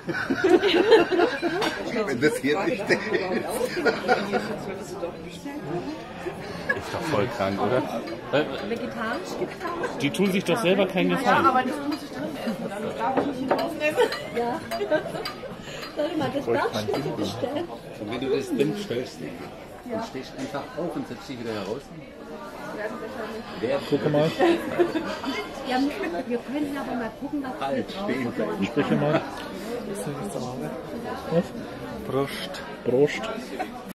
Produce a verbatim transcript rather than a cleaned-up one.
Wenn das hier nicht ist. Ist doch voll krank, oder? Vegetarisch gibt es auch. Die tun sich doch selber keinen Gefallen. Ja, aber das muss ich drin essen, also das darf ich nicht rausnehmen. Ja. Soll ich mal das Darfschnitte bestellen? Und wenn du das drin stellst, dann stehst du einfach auf und setzt dich wieder heraus. Wer Gucke mal. Ja, wir können aber mal gucken, was wir drauf Spreche mal. Das ist nicht zu Hause. Was? Brust. Brust.